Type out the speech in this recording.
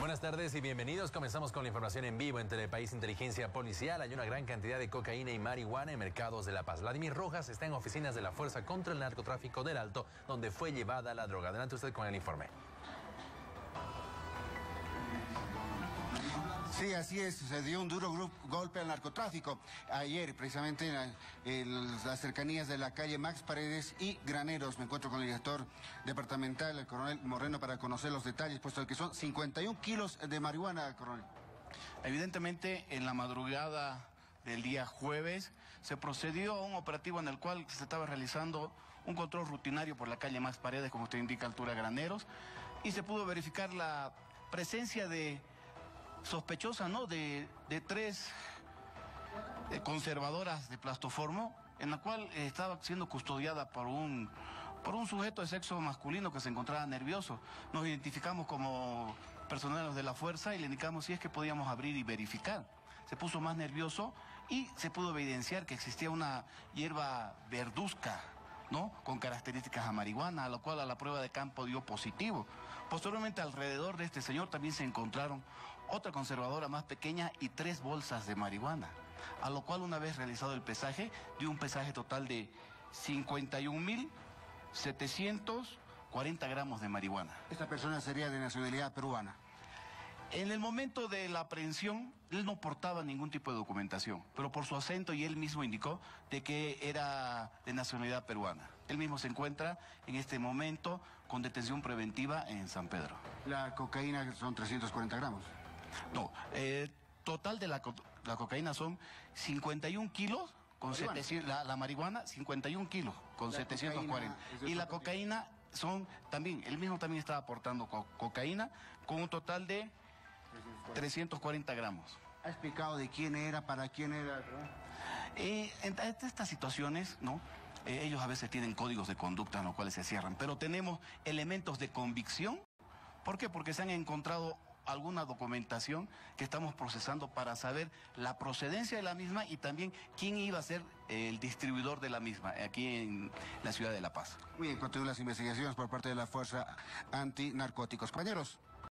Buenas tardes y bienvenidos. Comenzamos con la información en vivo en Telepaís Inteligencia Policial. Hay una gran cantidad de cocaína y marihuana en mercados de La Paz. Vladimir Rojas está en oficinas de la Fuerza contra el Narcotráfico del Alto, donde fue llevada la droga. Adelante usted con el informe. Sí, así es, se dio un duro golpe al narcotráfico ayer, precisamente en las cercanías de la calle Max Paredes y Graneros. Me encuentro con el director departamental, el coronel Moreno, para conocer los detalles, puesto que son 51 kilos de marihuana, coronel. Evidentemente, en la madrugada del día jueves se procedió a un operativo en el cual se estaba realizando un control rutinario por la calle Max Paredes, como usted indica, altura Graneros, y se pudo verificar la presencia de sospechosa, ¿no?, de tres conservadoras de plastoformo, en la cual estaba siendo custodiada por un sujeto de sexo masculino que se encontraba nervioso. Nos identificamos como personeros de la fuerza y le indicamos si es que podíamos abrir y verificar. Se puso más nervioso y se pudo evidenciar que existía una hierba verduzca, ¿no?, con características a marihuana, a lo cual a la prueba de campo dio positivo. Posteriormente, alrededor de este señor también se encontraron otra conservadora más pequeña y 3 bolsas de marihuana, a lo cual, una vez realizado el pesaje, dio un pesaje total de 51.740 gramos de marihuana. Esta persona sería de nacionalidad peruana. En el momento de la aprehensión, él no portaba ningún tipo de documentación, pero por su acento y él mismo indicó de que era de nacionalidad peruana. Él mismo se encuentra en este momento con detención preventiva en San Pedro. La cocaína son 340 gramos. No, total de la cocaína son 51 kilos con 700, la marihuana 51 kilos con 740. Y la cocaína son también, él mismo también estaba aportando cocaína con un total de 340 gramos. ¿Ha explicado de quién era, para quién era? En estas situaciones, ¿no?, ellos a veces tienen códigos de conducta en los cuales se cierran, pero tenemos elementos de convicción. ¿Por qué? Porque se han encontrado alguna documentación que estamos procesando para saber la procedencia de la misma y también quién iba a ser el distribuidor de la misma aquí en la ciudad de La Paz. Muy bien, continúan las investigaciones por parte de la Fuerza Antinarcóticos. Compañeros.